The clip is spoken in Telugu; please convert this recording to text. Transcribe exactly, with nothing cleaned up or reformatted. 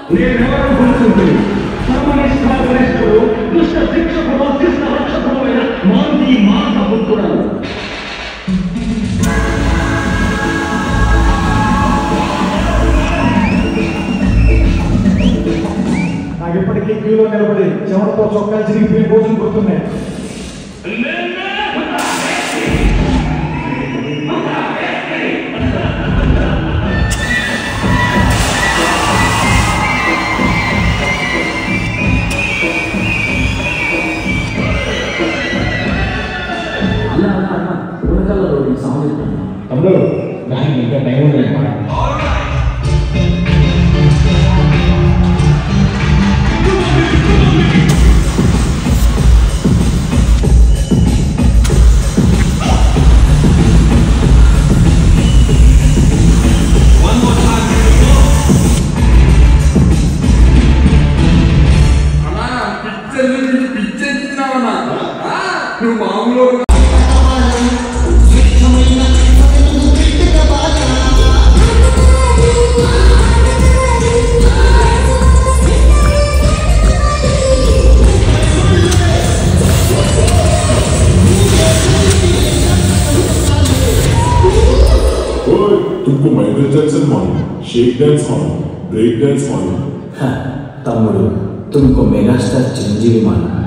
నేనెవరో గుర్తుంది. సమనిష్టాపరిష్ఠుడు, దుష్ట శిక్షకుడు, శిష్ట రక్షకుడు అయిన మాంతి మాత పుత్రుడను. నాకు ఎప్పటికీ క్యూలో నిలబడి చెమటతో చొక్కా చిరిగిపోయి రోజులు గుర్తున్నాయి. తమ్ముడు దానికి ఇంకా టైం ఉండలేదు. నువ్వు మామూలు तुमको माइकल जैक्सन मालूम, शेक डांस मालूम, ब्रेक डांस मालूम? तम्मुडु तुमको मेगास्टार चिरंजीवी मालूम?